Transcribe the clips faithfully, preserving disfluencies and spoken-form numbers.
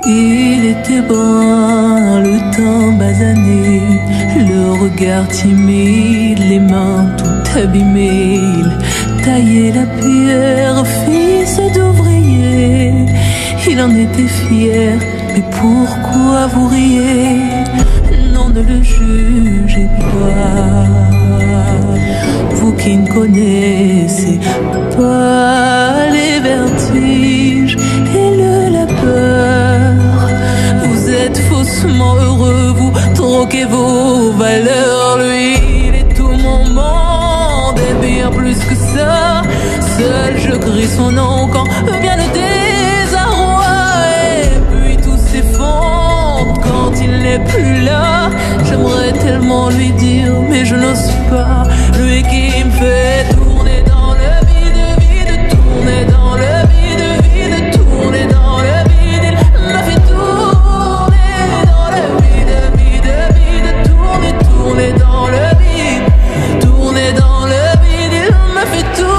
Il était brun, le teint basané, le regard timide, les mains tout abîmées. Il taillait la pierre, fils d'ouvrier. Il en était fier, mais pourquoi vous riez? Non, ne le jugez pas, vous qui ne connaissez pas les vertiges et le labeur. Vous êtes faussement heureux, vous troquez vos valeurs. Lui, il est tout mon monde et bien plus que ça. Seul je crie son nom quand vient le désarroi. Et puis tout s'effondre quand il n'est plus là. J'aimerais tellement lui dire, mais je n'ose pas. Lui qui me fait tourner dans le vide, vide, tourner dans le vide, vide, tourner dans le vide. Il m'a fait tourner dans le vide, vide, vide, tourner, tourner dans le vide, tourner dans le vide. Il m'a fait tourner.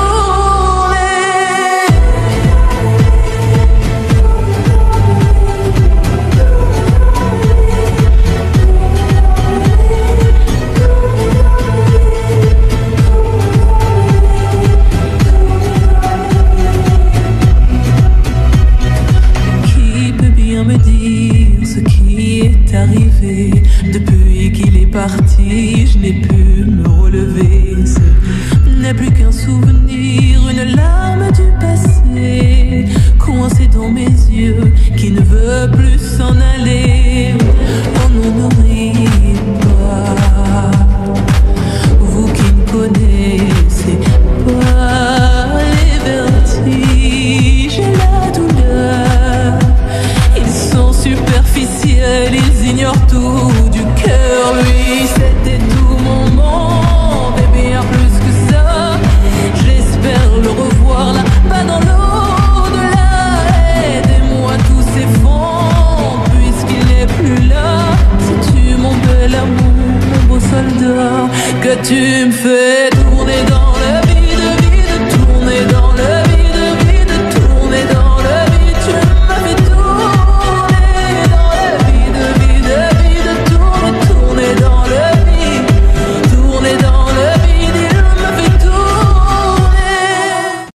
Me dire ce qui est arrivé. Depuis qu'il est parti, je n'ai pu me relever. Ce n'est plus qu'un souvenir, une larme du passé, coincée dans mes yeux, qui ne veut plus s'en aller. Oh non, ne riez pas, vous qui ne connaissez pas les vertiges et la douleur. Superficiel, ils ignorent tout du cœur. Lui, c'était tout mon monde et bien plus que ça. J'espère le revoir là-bas dans l'au-delà. Aidez-moi, tout s'effondre puisqu'il n'est plus là. Sais-tu mon bel amour, mon beau soldat, que tu me fais tourner dans